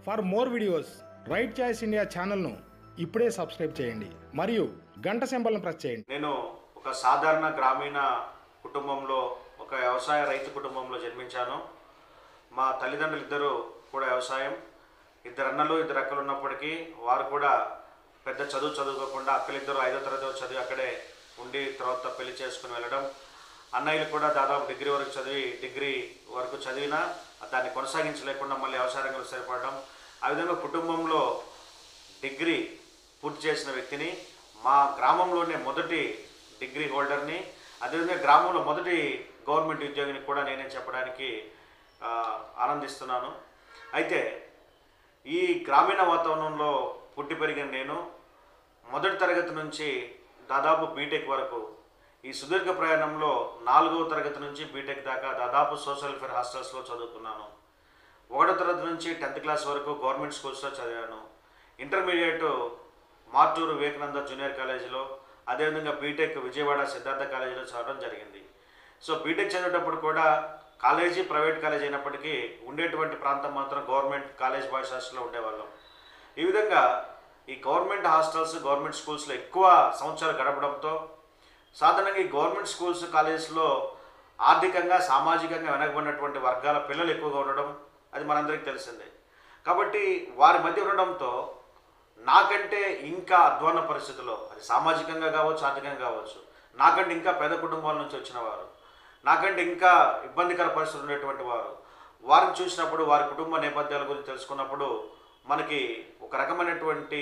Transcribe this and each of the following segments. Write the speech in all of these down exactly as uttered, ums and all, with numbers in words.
For more videos right choice India ఛానల్ను ఇప్పుడే subscribe చేయండి మరియు గంట సింబల్ను ప్రెస్ చేయండి. నేను ఒక సాధారణ గ్రామీణ కుటుంబంలో ఒక వ్యవసాయ రైతు కుటుంబంలో జన్మించాను. మా తల్లిదండ్రులు ఇద్దరు కూడా వ్యవసాయం, ఇద్దరు అన్నలు ఇద్దరు అక్కలు ఉన్నప్పటికీ వారు కూడా పెద్ద చదువు చదువుకోకుండా అక్కలిద్దరు ఐదో తరగతి చదివి అక్కడే ఉండి తర్వాత పెళ్లి చేసుకుని వెళ్ళడం, అన్నయ్యలు కూడా దాదాపు డిగ్రీ వరకు చదివి డిగ్రీ వరకు చదివినా దాన్ని కొనసాగించలేకుండా మళ్ళీ వ్యవసాయ రంగంలో స్థిరపడడం. ఆ విధంగా కుటుంబంలో డిగ్రీ పూర్తి చేసిన వ్యక్తిని, మా గ్రామంలోనే మొదటి డిగ్రీ హోల్డర్ని, అదేవిధంగా గ్రామంలో మొదటి గవర్నమెంట్ ఉద్యోగిని కూడా నేనే చెప్పడానికి ఆనందిస్తున్నాను. అయితే ఈ గ్రామీణ వాతావరణంలో పుట్టి పెరిగిన నేను మొదటి తరగతి నుంచి దాదాపు బీటెక్ వరకు ఈ సుదీర్ఘ ప్రయాణంలో నాలుగవ తరగతి నుంచి బీటెక్ దాకా దాదాపు సోషల్ వెల్ఫేర్ హాస్టల్స్లో చదువుకున్నాను. ఒకటో తరగతి నుంచి టెన్త్ క్లాస్ వరకు గవర్నమెంట్ స్కూల్స్లో చదివాను. ఇంటర్మీడియట్ మార్టూరు వివేకానంద జూనియర్ కాలేజీలో, అదేవిధంగా బీటెక్ విజయవాడ సిద్ధార్థ కాలేజీలో చదవడం జరిగింది. సో బీటెక్ చదివేటప్పుడు కూడా కాలేజీ ప్రైవేట్ కాలేజీ అయినప్పటికీ ఉండేటువంటి ప్రాంతం మాత్రం గవర్నమెంట్ కాలేజ్ బాయ్స్ హాస్టల్లో ఉండేవాళ్ళం. ఈ విధంగా ఈ గవర్నమెంట్ హాస్టల్స్ గవర్నమెంట్ స్కూల్స్లో ఎక్కువ సంవత్సరాలు గడపడంతో సాధారణంగా ఈ గవర్నమెంట్ స్కూల్స్ కాలేజెస్లో ఆర్థికంగా సామాజికంగా వెనకబడినటువంటి వర్గాల పిల్లలు ఎక్కువగా ఉండడం అది మనందరికీ తెలిసిందే. కాబట్టి వారి మధ్య ఉండడంతో నాకంటే ఇంకా అధ్వాన పరిస్థితుల్లో, అది సామాజికంగా కావచ్చు ఆర్థికంగా కావచ్చు, నాకంటే ఇంకా పేద కుటుంబాల నుంచి వచ్చిన వారు, నాకంటే ఇంకా ఇబ్బందికర పరిస్థితులు ఉండేటువంటి వారు, వారిని చూసినప్పుడు వారి కుటుంబ నేపథ్యాల గురించి తెలుసుకున్నప్పుడు మనకి ఒక రకమైనటువంటి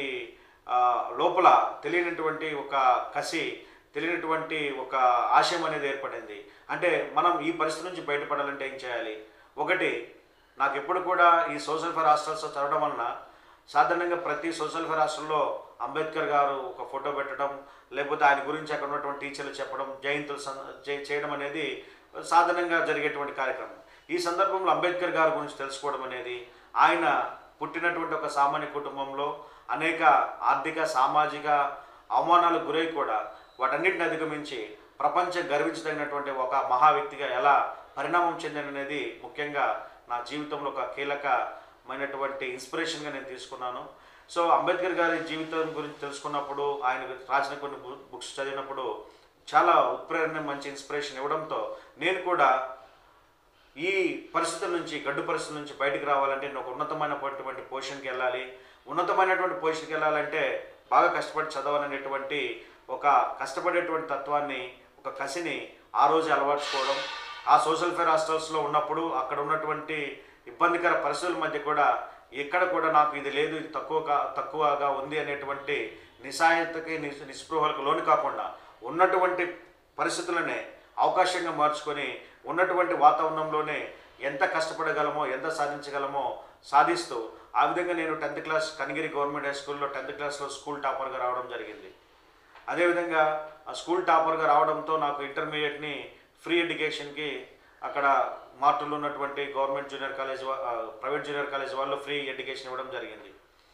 లోపల తెలియనటువంటి ఒక కసి, తెలియనటువంటి ఒక ఆశయం అనేది ఏర్పడింది. అంటే మనం ఈ పరిస్థితి నుంచి బయటపడాలంటే ఏం చేయాలి? ఒకటి, నాకు ఎప్పుడు కూడా ఈ సోషల్ వెల్ఫేర్ హాస్టల్స్ చదవడం వలన సాధారణంగా ప్రతి సోషల్ వెల్ఫేర్ హాస్టల్లో అంబేద్కర్ గారు ఒక ఫోటో పెట్టడం, లేకపోతే ఆయన గురించి అక్కడ ఉన్నటువంటి టీచర్లు చెప్పడం, జయంతులు చేయడం అనేది సాధారణంగా జరిగేటువంటి కార్యక్రమం. ఈ సందర్భంలో అంబేద్కర్ గారి గురించి తెలుసుకోవడం అనేది, ఆయన పుట్టినటువంటి ఒక సామాన్య కుటుంబంలో అనేక ఆర్థిక సామాజిక అవమానాలకు గురై కూడా వాటన్నిటిని అధిగమించి ప్రపంచం గర్వించదగినటువంటి ఒక మహా వ్యక్తిగా ఎలా పరిణామం చెందిననేది ముఖ్యంగా నా జీవితంలో ఒక కీలకమైనటువంటి ఇన్స్పిరేషన్గా నేను తీసుకున్నాను. సో అంబేద్కర్ గారి జీవితం గురించి తెలుసుకున్నప్పుడు, ఆయన రాసిన కొన్ని బుక్స్ చదివినప్పుడు చాలా ఉత్ప్రేరణ, మంచి ఇన్స్పిరేషన్ ఇవ్వడంతో నేను కూడా ఈ పరిస్థితుల నుంచి, గడ్డు పరిస్థితుల నుంచి బయటకు రావాలంటే నేను ఒక ఉన్నతమైనటువంటి పొజిషన్కి వెళ్ళాలి, ఉన్నతమైనటువంటి పొజిషన్కి వెళ్ళాలంటే బాగా కష్టపడి చదవాలనేటువంటి ఒక కష్టపడేటువంటి తత్వాన్ని, ఒక కసిని ఆ రోజు అలవర్చుకోవడం, ఆ సోషల్ వెల్ఫేర్ హాస్టల్స్లో ఉన్నప్పుడు అక్కడ ఉన్నటువంటి ఇబ్బందికర పరిస్థితుల మధ్య కూడా ఎక్కడ కూడా నాకు ఇది లేదు, ఇది తక్కువ తక్కువగా ఉంది అనేటువంటి నిస్సాయతకి నిస్పృహలకు లోను కాకుండా ఉన్నటువంటి పరిస్థితులనే అవకాశంగా మార్చుకొని ఉన్నటువంటి వాతావరణంలోనే ఎంత కష్టపడగలమో, ఎంత సాధించగలమో సాధిస్తూ ఆ విధంగా నేను tenth class Kanigiri government high స్కూల్లో టెన్త్ క్లాస్లో స్కూల్ టాపర్గా రావడం జరిగింది. అదేవిధంగా ఆ స్కూల్ టాపర్గా రావడంతో నాకు ఇంటర్మీడియట్ని ఫ్రీ ఎడ్యుకేషన్కి అక్కడ మార్టులో ఉన్నటువంటి government junior college, private junior college వాళ్ళు ఫ్రీ ఎడ్యుకేషన్ ఇవ్వడం జరిగింది.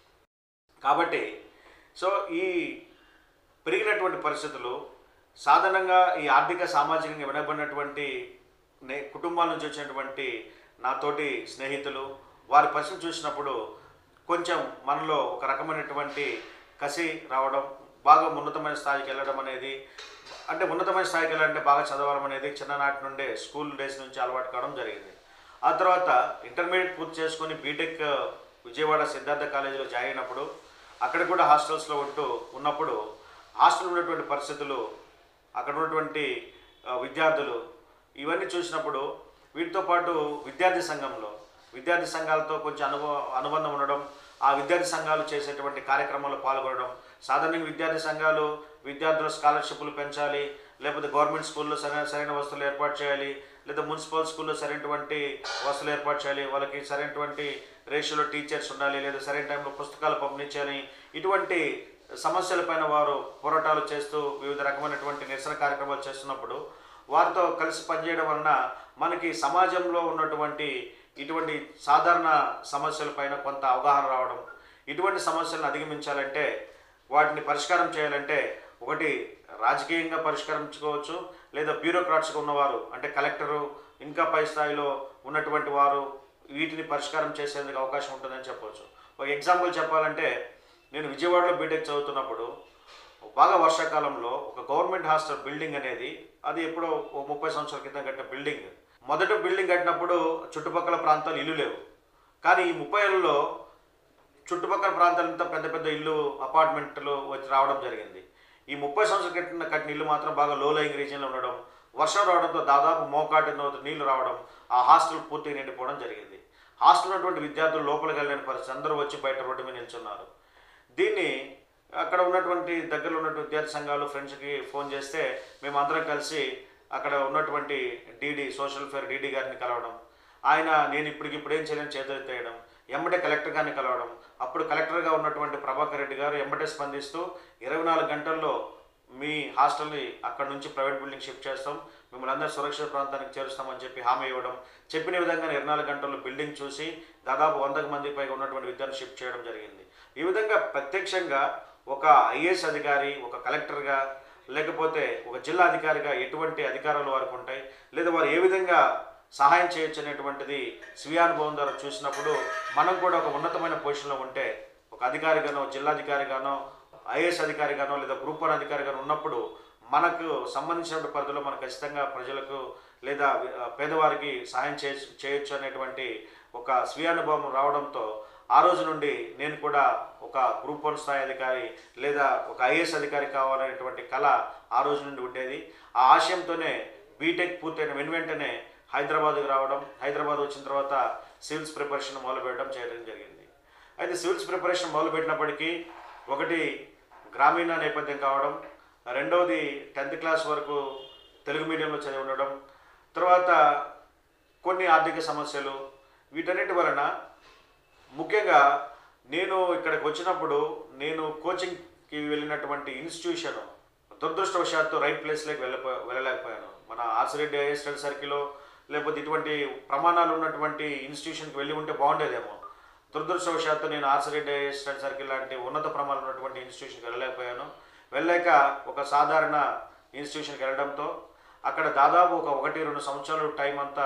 కాబట్టి సో ఈ పెరిగినటువంటి పరిస్థితులు సాధారణంగా ఈ ఆర్థిక సామాజికంగా వెనకబడినటువంటి కుటుంబాల నుంచి వచ్చినటువంటి నాతోటి స్నేహితులు వారి పరిస్థితి చూసినప్పుడు కొంచెం మనలో ఒక రకమైనటువంటి కసి రావడం, బాగా ఉన్నతమైన స్థాయికి వెళ్ళడం అనేది, అంటే ఉన్నతమైన స్థాయికి వెళ్ళాలంటే బాగా చదవడం అనేది చిన్ననాటి నుండే స్కూల్ డేస్ నుంచి అలవాటు కావడం జరిగింది. ఆ తర్వాత ఇంటర్మీడియట్ పూర్తి చేసుకొని బీటెక్ విజయవాడ సిద్ధార్థ కాలేజీలో జాయిన్ అయినప్పుడు అక్కడ కూడా హాస్టల్స్లో ఉంటూ ఉన్నప్పుడు హాస్టల్ ఉన్నటువంటి పరిస్థితులు, అక్కడ ఉన్నటువంటి విద్యార్థులు ఇవన్నీ చూసినప్పుడు వీటితో పాటు విద్యార్థి సంఘంలో విద్యార్థి సంఘాలతో కొంచెం అనుభవ అనుబంధం ఉండడం, ఆ విద్యార్థి సంఘాలు చేసేటువంటి కార్యక్రమాల్లో పాల్గొనడం, సాధారణంగా విద్యార్థి సంఘాలు విద్యార్థుల స్కాలర్షిప్లు పెంచాలి, లేకపోతే గవర్నమెంట్ స్కూల్లో సరైన సరైన వసతులు ఏర్పాటు చేయాలి, లేదా మున్సిపల్ స్కూల్లో సరైనటువంటి వసతులు ఏర్పాటు చేయాలి, వాళ్ళకి సరైనటువంటి రేషియోలో టీచర్స్ ఉండాలి, లేదా సరైన టైంలో పుస్తకాలు పంపిణీ చేయాలి, ఇటువంటి సమస్యలపైన వారు పోరాటాలు చేస్తూ వివిధ రకమైనటువంటి నిరసన కార్యక్రమాలు చేస్తున్నప్పుడు వారితో కలిసి పనిచేయడం వలన మనకి సమాజంలో ఉన్నటువంటి ఇటువంటి సాధారణ సమస్యలపైన కొంత అవగాహన రావడం, ఇటువంటి సమస్యలను అధిగమించాలంటే, వాటిని పరిష్కారం చేయాలంటే ఒకటి రాజకీయంగా పరిష్కరించుకోవచ్చు, లేదా బ్యూరోక్రాట్స్గా ఉన్నవారు అంటే కలెక్టరు ఇంకా పై స్థాయిలో ఉన్నటువంటి వారు వీటిని పరిష్కారం చేసేందుకు అవకాశం ఉంటుందని చెప్పవచ్చు. ఒక ఎగ్జాంపుల్ చెప్పాలంటే, నేను విజయవాడలో బీటెక్ చదువుతున్నప్పుడు బాగా వర్షాకాలంలో ఒక గవర్నమెంట్ హాస్టల్ బిల్డింగ్ అనేది, అది ఎప్పుడో ఓ ముప్పై సంవత్సరాల క్రితం కట్టిన బిల్డింగ్. మొదట బిల్డింగ్ కట్టినప్పుడు చుట్టుపక్కల ప్రాంతాలు ఇల్లు లేవు. కానీ ఈ ముప్పై ఏళ్ళలో చుట్టుపక్కల ప్రాంతాలంతా పెద్ద పెద్ద ఇల్లు, అపార్ట్మెంట్లు వచ్చి రావడం జరిగింది. ఈ ముప్పై సంవత్సరాలు కట్టిన కట్టిన ఇల్లు మాత్రం బాగా లో లయింగ్ రీజియన్లో ఉండడం, వర్షం రావడంతో దాదాపు మోకాటి నీళ్లు రావడం, ఆ హాస్టల్ పూర్తిగా నిండిపోవడం జరిగింది. హాస్టల్ ఉన్నటువంటి విద్యార్థులు లోపలికి వెళ్ళలేని పరిస్థితి, అందరూ వచ్చి బయట రోడ్డు మీద నిల్చున్నారు. దీన్ని అక్కడ ఉన్నటువంటి దగ్గరలో ఉన్నటువంటి విద్యార్థి సంఘాలు ఫ్రెండ్స్కి ఫోన్ చేస్తే మేము అందరం కలిసి అక్కడ ఉన్నటువంటి డీడీ సోషల్ ఫేర్ డీడీ గారిని కలవడం, ఆయన నేను ఇప్పటికి ఇప్పుడు ఏం చేయలేని చేతులెత్తేయడం, ఎమ్మటే కలెక్టర్ గారిని కలవడం. అప్పుడు కలెక్టర్గా ఉన్నటువంటి ప్రభాకర్ రెడ్డి గారు ఎమ్మటే స్పందిస్తూ ఇరవై నాలుగు గంటల్లో మీ హాస్టల్ని అక్కడ నుంచి ప్రైవేట్ బిల్డింగ్ షిఫ్ట్ చేస్తాం, మిమ్మల్ని అందరూ సురక్షిత ప్రాంతానికి చేరుస్తామని చెప్పి హామీ ఇవ్వడం, చెప్పిన విధంగా ఇరవై నాలుగు గంటల్లో బిల్డింగ్ చూసి దాదాపు వందకు మంది పైగా ఉన్నటువంటి విద్యార్థులు షిఫ్ట్ చేయడం జరిగింది. ఈ విధంగా ప్రత్యక్షంగా ఒక ఐఏఎస్ అధికారి, ఒక కలెక్టర్గా, లేకపోతే ఒక జిల్లా అధికారిగా ఎటువంటి అధికారాలు వారికి ఉంటాయి, లేదా వారు ఏ విధంగా సహాయం చేయొచ్చు అనేటువంటిది స్వీయానుభవం ద్వారా చూసినప్పుడు మనం కూడా ఒక ఉన్నతమైన పొజిషన్లో ఉంటే, ఒక అధికారిగానో, జిల్లాధికారిగానో, ఐఏఎస్ అధికారిగానో లేదా గ్రూప్ వన్ అధికారిగానో ఉన్నప్పుడు మనకు సంబంధించిన పరిధిలో మనం ఖచ్చితంగా ప్రజలకు లేదా పేదవారికి సహాయం చే చేయొచ్చు అనేటువంటి ఒక స్వీయానుభవం రావడంతో ఆ రోజు నుండి నేను కూడా ఒక గ్రూప్ వన్ స్థాయి అధికారి లేదా ఒక ఐఏఎస్ అధికారి కావాలనేటువంటి కళ ఆ రోజు నుండి ఉండేది. ఆ ఆశయంతోనే బీటెక్ పూర్తయిన వెను వెంటనే హైదరాబాద్కి రావడం, హైదరాబాద్ వచ్చిన తర్వాత సివిల్స్ ప్రిపరేషన్ మొదలుపెట్టడం చేయడం జరిగింది. అయితే సివిల్స్ ప్రిపరేషన్ మొదలుపెట్టినప్పటికీ ఒకటి గ్రామీణ నేపథ్యం కావడం, రెండవది టెన్త్ క్లాస్ వరకు తెలుగు మీడియంలో చదివి ఉండడం, తర్వాత కొన్ని ఆర్థిక సమస్యలు, వీటన్నిటి వలన ముఖ్యంగా నేను ఇక్కడికి వచ్చినప్పుడు నేను కోచింగ్కి వెళ్ళినటువంటి ఇన్స్టిట్యూషన్ దురదృష్టవశాత్తు రైట్ ప్లేస్లోకి వెళ్ళపో వెళ్ళలేకపోయాను. మన ఆర్సిరెడ్డి ఐఏఎస్ స్టడీ సర్కిల్లో లేకపోతే ఇటువంటి ప్రమాణాలు ఉన్నటువంటి ఇన్స్టిట్యూషన్కి వెళ్ళి ఉంటే బాగుండేదేమో. దురదృష్టవశాత్తు నేను ఆర్సిరెడ్డి ఐఏఎస్ స్టడీ సర్కిల్ లాంటి ఉన్నత ప్రమాణాలు ఉన్నటువంటి ఇన్స్టిట్యూషన్కి వెళ్ళలేకపోయాను. వెళ్ళాక ఒక సాధారణ ఇన్స్టిట్యూషన్కి వెళ్ళడంతో అక్కడ దాదాపు ఒక ఒకటి రెండు సంవత్సరాలు టైం అంతా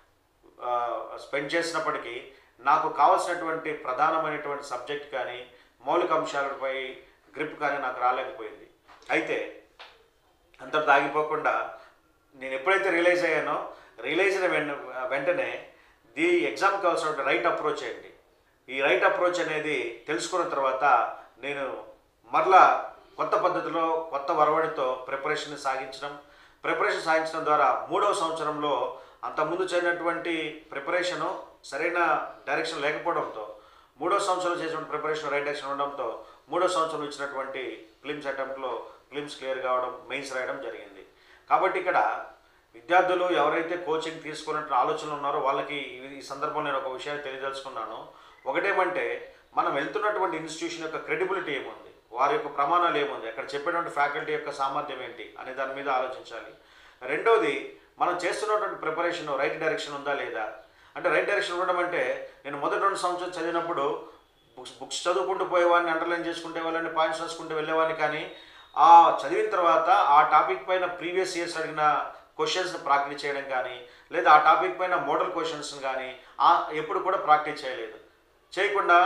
స్పెండ్ చేసినప్పటికీ నాకు కావాల్సినటువంటి ప్రధానమైనటువంటి సబ్జెక్ట్ కానీ మౌలిక అంశాలపై గ్రిప్ కానీ నాకు రాలేకపోయింది. అయితే అంతటితో ఆగిపోకుండా నేను ఎప్పుడైతే రియలైజ్ అయ్యానో, రియలైజ్ అయిన వెన్ వెంటనే ది ఎగ్జామ్కి కావాల్సినటువంటి రైట్ అప్రోచ్ ఏంటి, ఈ రైట్ అప్రోచ్ అనేది తెలుసుకున్న తర్వాత నేను మరలా కొత్త పద్ధతిలో కొత్త వరవడితో ప్రిపరేషన్ సాగించడం ప్రిపరేషన్ సాగించడం ద్వారా మూడవ సంవత్సరంలో అంతకుముందు చేసినటువంటి ప్రిపరేషను సరైన డైరెక్షన్ లేకపోవడంతో, మూడో సంవత్సరంలో చేసినటువంటి ప్రిపరేషన్ రైట్ డైరెక్షన్ ఉండడంతో మూడో సంవత్సరం ఇచ్చినటువంటి ఫిలిమ్స్ అటెంప్ట్లో ఫిలిమ్స్ క్లియర్ కావడం, మెయిన్స్ రాయడం జరిగింది. కాబట్టి ఇక్కడ విద్యార్థులు ఎవరైతే కోచింగ్ తీసుకున్నట్టు ఆలోచనలు ఉన్నారో వాళ్ళకి ఈ సందర్భంలో నేను ఒక విషయాన్ని తెలియదలుచుకున్నాను. ఒకటేమంటే మనం వెళ్తున్నటువంటి ఇన్స్టిట్యూషన్ యొక్క క్రెడిబిలిటీ ఏముంది, వారి యొక్క ప్రమాణాలు ఏముంది, అక్కడ చెప్పేటువంటి ఫ్యాకల్టీ యొక్క సామర్థ్యం ఏంటి అనే దాని మీద ఆలోచించాలి. రెండవది, మనం చేస్తున్నటువంటి ప్రిపరేషన్ రైట్ డైరెక్షన్ ఉందా లేదా. అంటే రైట్ డైరెక్షన్ ఉండడం అంటే నేను మొదటి రెండు సంవత్సరాలు చదివినప్పుడు బుక్స్ బుక్స్ చదువుకుంటూ పోయేవాడిని, అండర్లైన్ చేసుకుంటే వాళ్ళని పాయింట్స్ రాసుకుంటూ వెళ్ళేవాడిని. కానీ ఆ చదివిన తర్వాత ఆ టాపిక్ పైన ప్రీవియస్ ఇయర్స్ అడిగిన క్వశ్చన్స్ని ప్రాక్టీస్ చేయడం కానీ, లేదా ఆ టాపిక్ పైన మోడల్ క్వశ్చన్స్ కానీ ఎప్పుడు కూడా ప్రాక్టీస్ చేయలేదు. చేయకుండా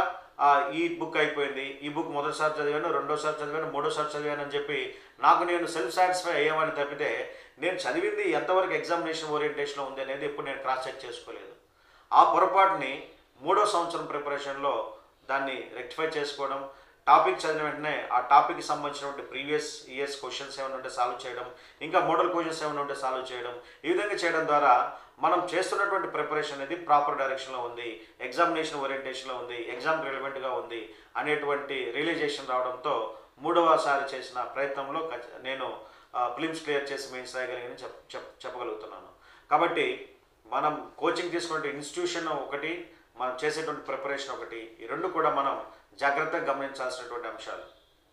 ఈ బుక్ అయిపోయింది, ఈ బుక్ మొదటిసారి చదివాను, రెండోసారి చదివాను, మూడోసారి చదివాను అని చెప్పి నాకు నేను సెల్ఫ్ సాటిస్ఫై అయ్యామని తప్పితే నేను చదివింది ఎంతవరకు ఎగ్జామినేషన్ ఓరియంటేషన్లో ఉంది అనేది ఎప్పుడు నేను క్రాస్ చెక్ చేసుకోలేదు. ఆ పొరపాటుని మూడో సంవత్సరం ప్రిపరేషన్లో దాన్ని రెక్టిఫై చేసుకోవడం, టాపిక్ చదివిన వెంటనే ఆ టాపిక్కి సంబంధించినటువంటి ప్రీవియస్ ఇయర్స్ క్వశ్చన్స్ ఏమైనా ఉంటే సాల్వ్ చేయడం, ఇంకా మోడల్ క్వశ్చన్స్ ఏమైనా ఉంటే సాల్వ్ చేయడం, ఈ విధంగా చేయడం ద్వారా మనం చేస్తున్నటువంటి ప్రిపరేషన్ అనేది ప్రాపర్ డైరెక్షన్లో ఉంది, ఎగ్జామినేషన్ ఓరియంటేషన్లో ఉంది, ఎగ్జామ్ రిలవెంట్గా ఉంది అనేటువంటి రియలైజేషన్ రావడంతో మూడవసారి చేసిన ప్రయత్నంలో నేను ఫిలిమ్స్ క్లియర్ చేసి మెయిన్స్ రాయగలిగిన చెప్ చెప్ చెప్పగలుగుతున్నాను. కాబట్టి మనం కోచింగ్ తీసుకునే ఇన్స్టిట్యూషన్ ఒకటి, మనం చేసేటువంటి ప్రిపరేషన్ ఒకటి, ఈ రెండు కూడా మనం జాగ్రత్తగా గమనించాల్సినటువంటి అంశాలు.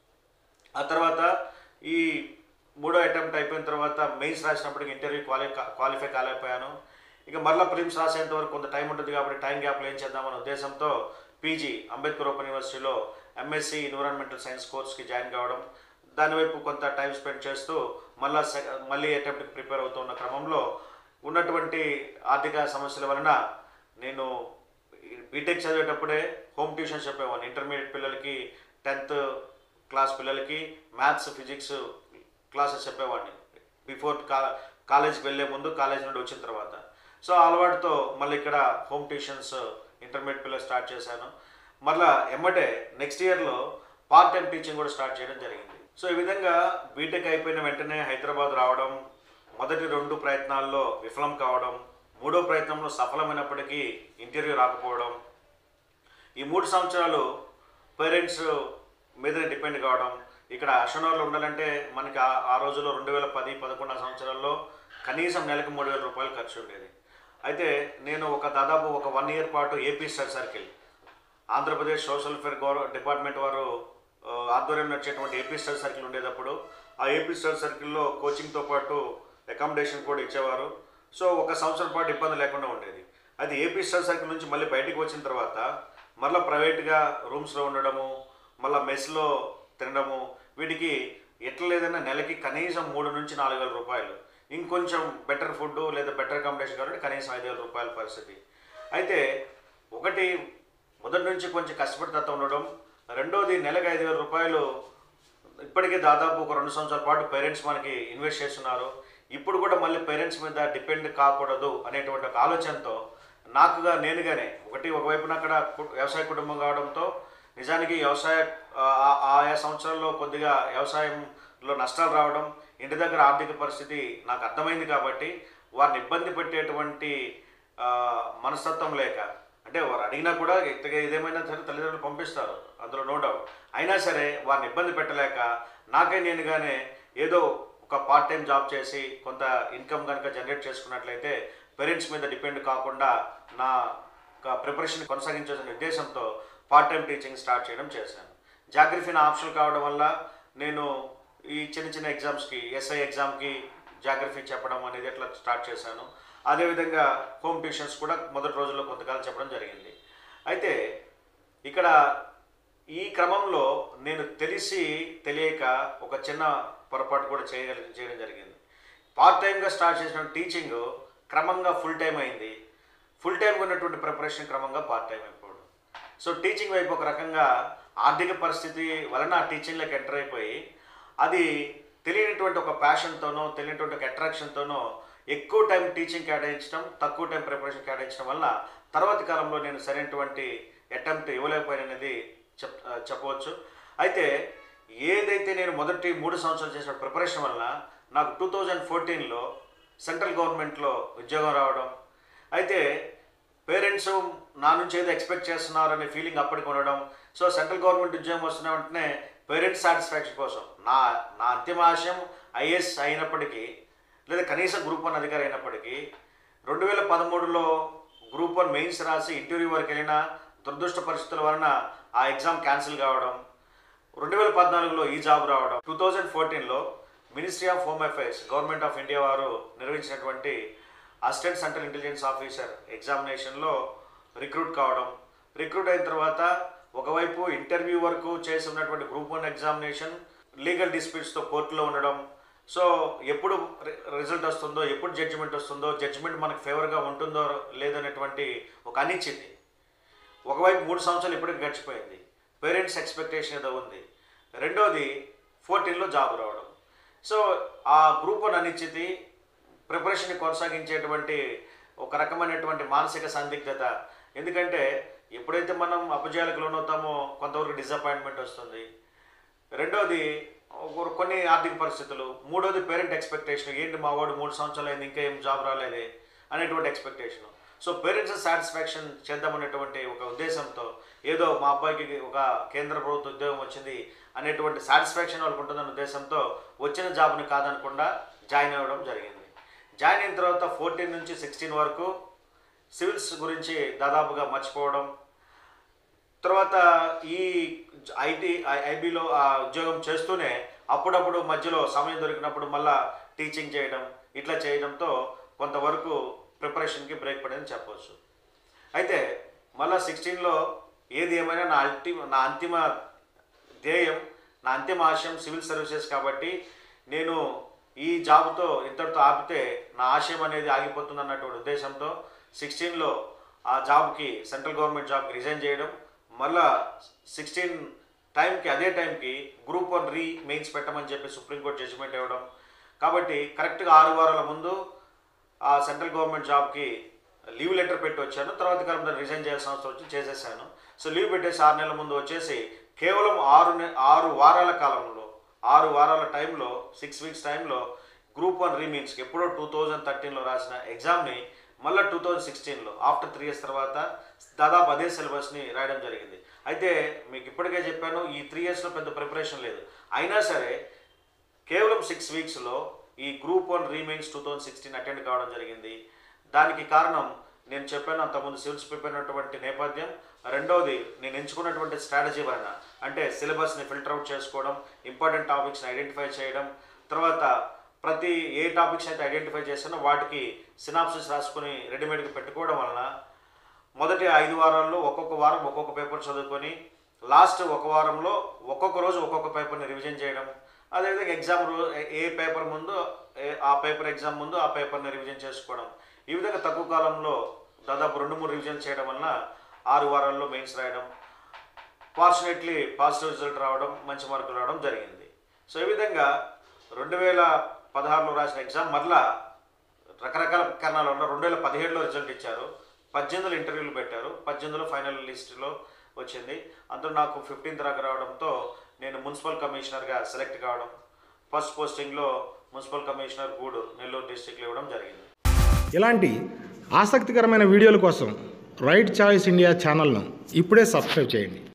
ఆ తర్వాత ఈ మూడో అటెంప్ట్ అయిపోయిన తర్వాత మెయిన్స్ రాసినప్పటికి ఇంటర్వ్యూ క్వాలి క్వాలిఫై కాలేకపోయాను. ఇక మరలా ఫిలిమ్స్ రాసేంత వరకు కొంత టైం ఉంటుంది కాబట్టి టైం గ్యాప్లో ఏం చేద్దామనే ఉద్దేశంతో పీజీ అంబేద్కర్ ఓపెన్ యూనివర్సిటీలో ఎంఎస్సి ఎన్విరాన్మెంటల్ సైన్స్ కోర్స్కి జాయిన్ కావడం, దానివైపు కొంత టైం స్పెండ్ చేస్తూ మళ్ళా మళ్ళీ అటెంప్ట్కి ప్రిపేర్ అవుతున్న క్రమంలో ఉన్నటువంటి ఆర్థిక సమస్యల వలన నేను బీటెక్ చదివేటప్పుడే హోమ్ ట్యూషన్ చెప్పేవాడిని. ఇంటర్మీడియట్ పిల్లలకి, టెన్త్ క్లాస్ పిల్లలకి మ్యాథ్స్ ఫిజిక్స్ క్లాసెస్ చెప్పేవాడిని బిఫోర్ కా కాలేజ్కి వెళ్ళే ముందు, కాలేజ్ నుండి వచ్చిన తర్వాత. సో అలవాటుతో మళ్ళీ ఇక్కడ హోమ్ ట్యూషన్స్ ఇంటర్మీడియట్ పిల్లలు స్టార్ట్ చేశాను. మళ్ళీ ఎమ్మటే నెక్స్ట్ ఇయర్లో పార్ట్ టైం టీచింగ్ కూడా స్టార్ట్ చేయడం జరిగింది. సో ఈ విధంగా బీటెక్ అయిపోయిన వెంటనే హైదరాబాద్ రావడం, మొదటి రెండు ప్రయత్నాల్లో విఫలం కావడం, మూడో ప్రయత్నంలో సఫలమైనప్పటికీ ఇంటర్వ్యూ రాకపోవడం, ఈ మూడు సంవత్సరాలు పేరెంట్స్ మీదనే డిపెండ్ కావడం. ఇక్కడ అశ్వనగర్లో ఉండాలంటే మనకి ఆ రోజుల్లో రెండు వేల పది పదకొండు సంవత్సరాల్లో కనీసం నెలకు మూడు వేల రూపాయలు ఖర్చు ఉండేది. అయితే నేను ఒక దాదాపు ఒక వన్ ఇయర్ పాటు AP study circle, Andhra Pradesh social welfare government department వారు ఆధ్వర్యం నడిచేటువంటి ఏపీ స్టడీ సర్కిల్ ఉండేటప్పుడు ఆ ఏపీ స్టడీ సర్కిల్లో కోచింగ్తో పాటు అకామిడేషన్ కూడా ఇచ్చేవారు. సో ఒక సంవత్సరం పాటు ఇబ్బంది లేకుండా ఉండేది. అది ఏపీ స్టడీ సర్కిల్ నుంచి మళ్ళీ బయటికి వచ్చిన తర్వాత మళ్ళీ ప్రైవేట్గా రూమ్స్లో ఉండడము, మళ్ళీ మెస్లో తినడము, వీటికి ఎట్లా లేదన్నా నెలకి కనీసం మూడు నుంచి నాలుగు వేల రూపాయలు, ఇంకొంచెం బెటర్ ఫుడ్ లేదా బెటర్ అకామిడేషన్ కాబట్టి కనీసం ఐదు వేల రూపాయల పరిస్థితి. అయితే ఒకటి మొదటి నుంచి కొంచెం కష్టపడి తత్వం ఉండడం, రెండోది నెలకు ఐదు వేల రూపాయలు ఇప్పటికే దాదాపు ఒక రెండు సంవత్సరాల పాటు పేరెంట్స్ మనకి ఇన్వెస్ట్ చేస్తున్నారు. ఇప్పుడు కూడా మళ్ళీ పేరెంట్స్ మీద డిపెండ్ కాకూడదు అనేటువంటి ఒక ఆలోచనతో నాకుగా నేనుగానే ఒకటి ఒకవైపున అక్కడ వ్యవసాయ కుటుంబం కావడంతో నిజానికి వ్యవసాయ ఆయా సంవత్సరాల్లో కొద్దిగా వ్యవసాయంలో నష్టాలు రావడం, ఇంటి దగ్గర ఆర్థిక పరిస్థితి నాకు అర్థమైంది కాబట్టి వారిని ఇబ్బంది పెట్టేటువంటి మనస్తత్వం లేక, అంటే వారు అడిగినా కూడా ఇదేమైనా సరే తల్లిదండ్రులు పంపిస్తారు, అందులో నో డౌట్, అయినా సరే వారిని ఇబ్బంది పెట్టలేక నాకే నేనుగానే ఏదో ఒక పార్ట్ టైం జాబ్ చేసి కొంత ఇన్కమ్ కనుక జనరేట్ చేసుకున్నట్లయితే పేరెంట్స్ మీద డిపెండ్ కాకుండా నా ప్రిపరేషన్ కొనసాగించాల్సిన ఉద్దేశంతో పార్ట్ టైం టీచింగ్ స్టార్ట్ చేయడం చేశాను. జాగ్రఫీ నా ఆప్షన్ కావడం వల్ల నేను ఈ చిన్న చిన్న ఎగ్జామ్స్కి, ఎస్ఐ ఎగ్జామ్కి జాగ్రఫీ చెప్పడం అనేది ఎట్లా స్టార్ట్ చేశాను. అదేవిధంగా హోమ్ ట్యూషన్స్ కూడా మొదటి రోజుల్లో కొంతకాలం చెప్పడం జరిగింది. అయితే ఇక్కడ ఈ క్రమంలో నేను తెలిసి తెలియక ఒక చిన్న పొరపాటు కూడా చేయగలి చేయడం జరిగింది. పార్ట్ టైంగా స్టార్ట్ చేసిన టీచింగ్ క్రమంగా ఫుల్ టైం అయింది. ఫుల్ టైంగా ఉన్నటువంటి ప్రిపరేషన్ క్రమంగా పార్ట్ టైం అయిపోవడం. సో టీచింగ్ వైపు ఒక రకంగా ఆర్థిక పరిస్థితి వలన టీచింగ్లోకి ఎంటర్ అయిపోయి అది తెలియనటువంటి ఒక ప్యాషన్తోనో తెలియనటువంటి ఒక అట్రాక్షన్తోనో ఎక్కువ టైం టీచింగ్ కేటాయించడం, తక్కువ టైం ప్రిపరేషన్ కేటాయించడం వల్ల తర్వాతి కాలంలో నేను సరైనటువంటి అటెంప్ట్ ఇవ్వలేకపోయాననేది చెప్ చెప్పవచ్చు. అయితే ఏదైతే నేను మొదటి మూడు సంవత్సరాలు చేసిన ప్రిపరేషన్ వల్ల నాకు టూ థౌజండ్ ఫోర్టీన్లో సెంట్రల్ గవర్నమెంట్లో ఉద్యోగం రావడం, అయితే పేరెంట్స్ నా నుంచి ఏదో ఎక్స్పెక్ట్ చేస్తున్నారు అనే ఫీలింగ్ అప్పటికి ఉండడం. సో సెంట్రల్ గవర్నమెంట్ ఉద్యోగం వస్తున్న వెంటనే పేరెంట్స్ సాటిస్ఫాక్షన్ కోసం నా నా అంతిమ ఆశయం ఐఏఎస్ అయినప్పటికీ లేదా కనీసం గ్రూప్ వన్ అధికారి అయినప్పటికీ రెండు వేల పదమూడులో గ్రూప్ వన్ మెయిన్స్ రాసి ఇంటర్వ్యూ వరకు వెళ్ళిన దురదృష్ట పరిస్థితుల వలన ఆ ఎగ్జామ్ క్యాన్సిల్ కావడం, రెండు వేల పద్నాలుగులో ఈ జాబ్ రావడం, టూ థౌజండ్ ఫోర్టీన్లో ministry of home affairs government of India వారు నిర్వహించినటువంటి అసిస్టెంట్ సెంట్రల్ ఇంటెలిజెన్స్ ఆఫీసర్ ఎగ్జామినేషన్లో రిక్రూట్ కావడం. రిక్రూట్ అయిన తర్వాత ఒకవైపు ఇంటర్వ్యూ వరకు చేసి ఉన్నటువంటి గ్రూప్ వన్ ఎగ్జామినేషన్ లీగల్ డిస్ప్యూట్స్తో కోర్టులో ఉండడం. సో ఎప్పుడు రిజల్ట్ వస్తుందో, ఎప్పుడు జడ్జిమెంట్ వస్తుందో, జడ్జిమెంట్ మనకు ఫేవర్గా ఉంటుందో లేదనేటువంటి ఒక అనిశ్చితి. ఒకవైపు మూడు సంవత్సరాలు ఇప్పటికి గడిచిపోయింది, పేరెంట్స్ ఎక్స్పెక్టేషన్ ఏదో ఉంది. రెండోది ఫోర్టీన్లో జాబ్ రావడం. సో ఆ గ్రూప్ వన్ అనిశ్చితి ప్రిపరేషన్ కొనసాగించేటువంటి ఒక రకమైనటువంటి మానసిక సందిగ్ధత. ఎందుకంటే ఎప్పుడైతే మనం అపజయాలకు లోనవుతామో కొంతవరకు డిసప్పాయింట్మెంట్ వస్తుంది. రెండోది కొన్ని ఆర్థిక పరిస్థితులు. మూడోది పేరెంట్ ఎక్స్పెక్టేషన్, ఏంటి మా వాడు మూడు సంవత్సరాలు అయింది ఇంకా ఏం జాబ్ రాలేదే అనేటువంటి ఎక్స్పెక్టేషన్. సో పేరెంట్స్ సాటిస్ఫాక్షన్ చేద్దామనేటువంటి ఒక ఉద్దేశంతో ఏదో మా అబ్బాయికి ఒక కేంద్ర ప్రభుత్వ ఉద్యోగం వచ్చింది అనేటువంటి సాటిస్ఫాక్షన్ వాళ్ళకు ఉంటుందన్న ఉద్దేశంతో వచ్చిన జాబ్ని కాదనకుండా జాయిన్ అవ్వడం జరిగింది. జాయిన్ అయిన తర్వాత ఫోర్టీన్ నుంచి సిక్స్టీన్ వరకు సివిల్స్ గురించి దాదాపుగా మర్చిపోవడం. తర్వాత ఈ ఐటీ ఐబీలో ఆ ఉద్యోగం చేస్తూనే అప్పుడప్పుడు మధ్యలో సమయం దొరికినప్పుడు మళ్ళీ టీచింగ్ చేయడం, ఇట్లా చేయడంతో కొంతవరకు ప్రిపరేషన్కి బ్రేక్ పడిందని చెప్పవచ్చు. అయితే మళ్ళీ సిక్స్టీన్లో ఏది ఏమైనా నా అల్టిమ నా అంతిమ ధ్యేయం, నా అంతిమ ఆశయం సివిల్ సర్వీసెస్ కాబట్టి నేను ఈ జాబ్తో ఇంతటితో ఆపితే నా ఆశయం అనేది ఆగిపోతుంది అన్నటువంటి ఉద్దేశంతో సిక్స్టీన్లో ఆ జాబ్కి సెంట్రల్ గవర్నమెంట్ జాబ్కి రిజైన్ చేయడం, మళ్ళా సిక్స్టీన్ టైంకి అదే టైంకి గ్రూప్ వన్ రీ మెయిన్స్ పెట్టమని చెప్పి సుప్రీంకోర్టు జడ్జిమెంట్ ఇవ్వడం. కాబట్టి కరెక్ట్గా ఆరు వారాల ముందు ఆ సెంట్రల్ గవర్నమెంట్ జాబ్కి లీవ్ లెటర్ పెట్టి వచ్చాను. తర్వాత కాలంలో రిజైన్ చేయాల్సిన అవసరం వచ్చి చేసేసాను. సో లీవ్ పెట్టేసి ఆరు నెలల ముందు వచ్చేసి కేవలం ఆరు నె ఆరు వారాల కాలంలో ఆరు వారాల టైంలో సిక్స్ వీక్స్ టైంలో గ్రూప్ వన్ రీమీన్స్కి ఎప్పుడో టూ థౌజండ్ థర్టీన్లో రాసిన ఎగ్జామ్ని మళ్ళీ టూ థౌజండ్ సిక్స్టీన్లో ఆఫ్టర్ త్రీ ఇయర్స్ తర్వాత దాదాపు అదే సిలబస్ని రాయడం జరిగింది. అయితే మీకు ఇప్పటికే చెప్పాను, ఈ త్రీ ఇయర్స్లో పెద్ద ప్రిపరేషన్ లేదు. అయినా సరే కేవలం సిక్స్ వీక్స్లో ఈ group one remains two thousand sixteen attend కావడం జరిగింది. దానికి కారణం నేను చెప్పాను అంతకుముందు సివిల్స్ ప్రిపేర్ అయినటువంటి నేపథ్యం, రెండవది నేను ఎంచుకున్నటువంటి స్ట్రాటజీ వలన, అంటే సిలబస్ని ఫిల్టర్ అవుట్ చేసుకోవడం, ఇంపార్టెంట్ టాపిక్స్ని ఐడెంటిఫై చేయడం, తర్వాత ప్రతి ఏ టాపిక్స్ అయితే ఐడెంటిఫై చేశానో వాటికి సినాప్సిస్ రాసుకొని రెడీమేడ్గా పెట్టుకోవడం వలన మొదటి ఐదు వారాల్లో ఒక్కొక్క వారం ఒక్కొక్క పేపర్ చదువుకొని లాస్ట్ ఒక వారంలో ఒక్కొక్క రోజు ఒక్కొక్క పేపర్ని రివిజన్ చేయడం, అదేవిధంగా ఎగ్జామ్ రో ఏ పేపర్ ముందు ఆ పేపర్ ఎగ్జామ్ ముందు ఆ పేపర్ని రివిజన్ చేసుకోవడం, ఈ విధంగా తక్కువ కాలంలో దాదాపు రెండు మూడు రివిజన్ చేయడం వలన ఆరు వారాల్లో మెయిన్స్ రాయడం, ఫార్చునేట్లీ పాజిటివ్ రిజల్ట్ రావడం, మంచి మార్కులు రావడం జరిగింది. సో ఈ విధంగా రెండు వేల పదహారులో రాసిన ఎగ్జామ్ మరలా రకరకాల కారణాల వల్ల రెండు వేల పదిహేడులో రిజల్ట్ ఇచ్చారు, పద్దెనిమిదిలో ఇంటర్వ్యూలు పెట్టారు, పద్దెనిమిదిలో ఫైనల్ లిస్టులో వచ్చింది. అందులో నాకు ఫిఫ్టీన్త్ ర్యాంక్ రావడంతో నేను మున్సిపల్ కమిషనర్గా సెలెక్ట్ కావడం, ఫస్ట్ పోస్టింగ్లో మున్సిపల్ కమిషనర్ గూడూరు నెల్లూరు డిస్టిక్లో ఇవ్వడం జరిగింది. ఇలాంటి ఆసక్తికరమైన వీడియోల కోసం రైట్ చాయిస్ ఇండియా ఛానల్ను ఇప్పుడే సబ్స్క్రైబ్ చేయండి.